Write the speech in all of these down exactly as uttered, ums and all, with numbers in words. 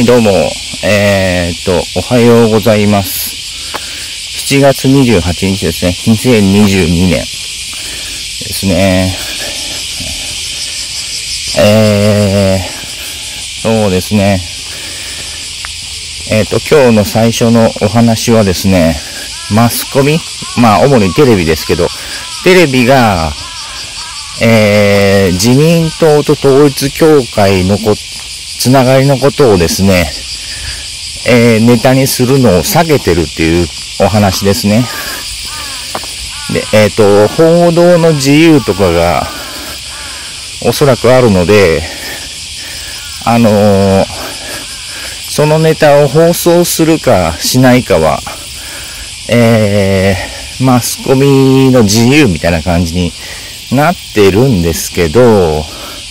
はいどうも、えー、っとおはようございます。しちがつにじゅうはちにちですね。にせんにじゅうにねんですね。えー、そうですね。えー、っと今日の最初のお話はですね、マスコミ、まあ主にテレビですけど、テレビが、えー、自民党と統一教会のこつながりのことをですね、えー、ネタにするのを避けてるっていうお話ですね。で、えっと、報道の自由とかがおそらくあるので、あのー、そのネタを放送するかしないかは、えー、マスコミの自由みたいな感じになってるんですけど、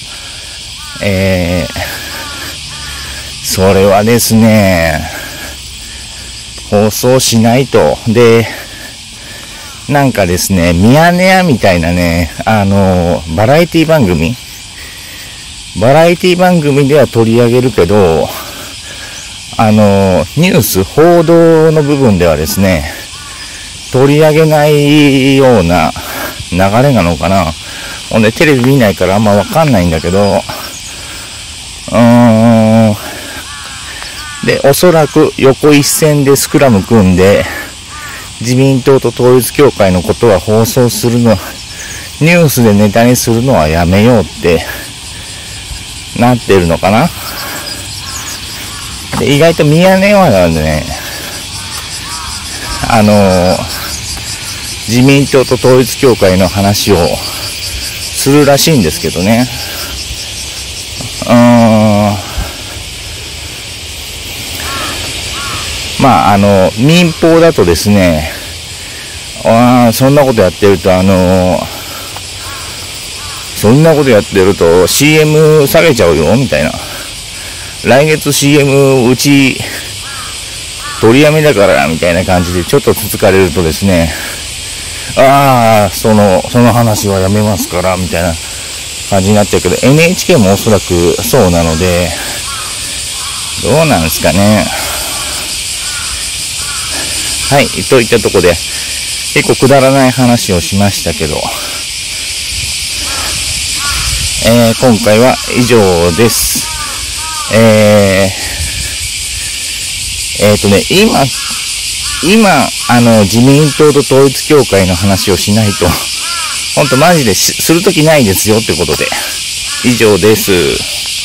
えー、それはですね、放送しないと。で、なんかですね、ミヤネ屋みたいなね、あの、バラエティ番組バラエティ番組では取り上げるけど、あの、ニュース、報道の部分ではですね、取り上げないような流れなのかな。ほんで、テレビ見ないからあんまわかんないんだけど、うーん、で、おそらく横一線でスクラム組んで、自民党と統一教会のことは放送するの、ニュースでネタにするのはやめようってなってるのかな。で、意外とミヤネ屋はね、あのー、自民党と統一教会の話をするらしいんですけどね。うーん。まあ、あの、民放だとですね、あそんなことやってると、あの、そんなことやってると シーエム 下げちゃうよ、みたいな。来月 シーエム うち取りやめだから、みたいな感じでちょっとつつかれるとですね、ああ、その、その話はやめますから、みたいな感じになっちゃうけど、エヌエイチケー もおそらくそうなので、どうなんですかね。はい、といったところで、結構くだらない話をしましたけど、えー、今回は以上です。えー、えーとね、今、今、あの、自民党と統一教会の話をしないと、ほんとマジでするときないですよってことで、以上です。